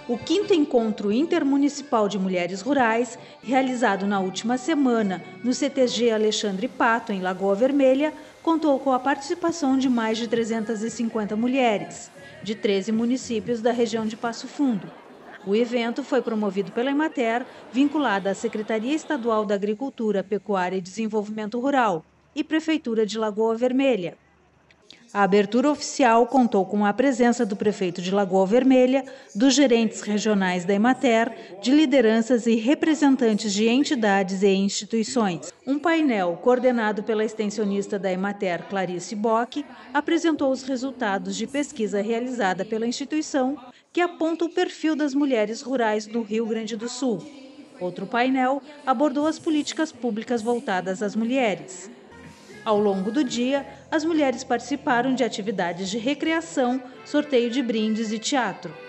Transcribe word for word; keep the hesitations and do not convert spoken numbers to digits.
O quinto encontro intermunicipal de mulheres rurais, realizado na última semana no C T G Alexandre Pato, em Lagoa Vermelha, contou com a participação de mais de trezentas e cinquenta mulheres, de treze municípios da região de Passo Fundo. O evento foi promovido pela Emater, vinculada à Secretaria Estadual da Agricultura, Pecuária e Desenvolvimento Rural e Prefeitura de Lagoa Vermelha. A abertura oficial contou com a presença do prefeito de Lagoa Vermelha, dos gerentes regionais da Emater, de lideranças e representantes de entidades e instituições. Um painel coordenado pela extensionista da Emater, Clarice Bock, apresentou os resultados de pesquisa realizada pela instituição, que aponta o perfil das mulheres rurais do Rio Grande do Sul. Outro painel abordou as políticas públicas voltadas às mulheres. Ao longo do dia, as mulheres participaram de atividades de recreação, sorteio de brindes e teatro.